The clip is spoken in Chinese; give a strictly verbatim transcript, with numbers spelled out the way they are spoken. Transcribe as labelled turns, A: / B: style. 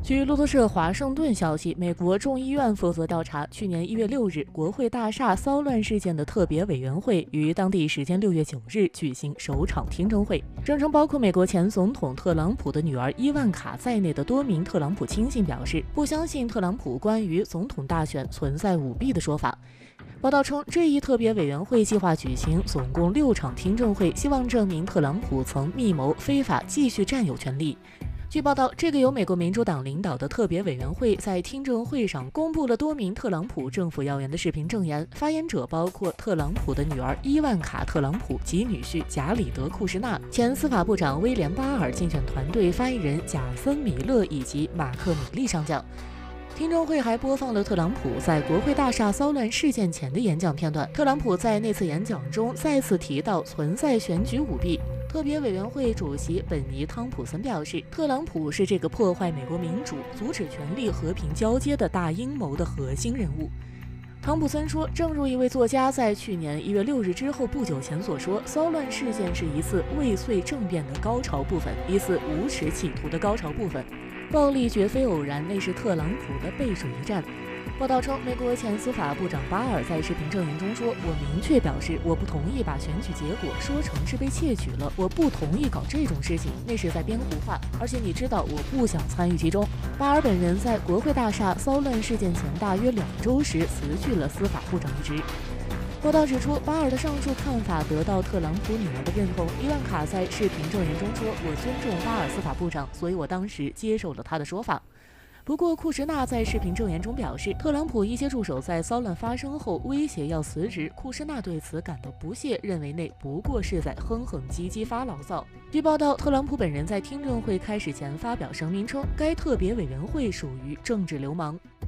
A: 据路透社华盛顿消息，美国众议院负责调查去年一月六日国会大厦骚乱事件的特别委员会于当地时间六月九日举行首场听证会，声称包括美国前总统特朗普的女儿伊万卡在内的多名特朗普亲信表示，不相信特朗普关于总统大选存在舞弊的说法。报道称，这一特别委员会计划举行总共六场听证会，希望证明特朗普曾密谋非法继续占有权力。据报道，这个由美国民主党领导的特别委员会在听证会上公布了多名特朗普政府要员的视频证言，发言者包括特朗普的女儿伊万卡·特朗普及女婿贾里德·库什纳、前司法部长威廉·巴尔竞选团队发言人贾森·米勒以及马克·米利上将。听证会还播放了特朗普在国会大厦骚乱事件前的演讲片段。特朗普在那次演讲中再次提到存在选举舞弊。特别委员会主席本尼·汤普森表示，特朗普是这个破坏美国民主、阻止权力和平交接的大阴谋的核心人物。汤普森说，正如一位作家在去年一月六日之后不久前所说，骚乱事件是一次未遂政变的高潮部分，一次无耻企图的高潮部分。暴力绝非偶然，那是特朗普的背水一战。报道称，美国前司法部长巴尔在视频证言中说：“我明确表示，我不同意把选举结果说成是被窃取了，我不同意搞这种事情，那是在编胡话。而且你知道，我不想参与其中。”巴尔本人在国会大厦骚乱事件前大约两周时辞去了司法部长一职。报道指出，巴尔的上述看法得到特朗普女儿的认同。伊万卡在视频证言中说：“我尊重巴尔司法部长，所以我当时接受了他的说法。”不过，库什纳在视频证言中表示，特朗普一些助手在骚乱发生后威胁要辞职。库什纳对此感到不屑，认为那不过是在哼哼唧唧发牢骚。据报道，特朗普本人在听证会开始前发表声明称，该特别委员会属于政治流氓。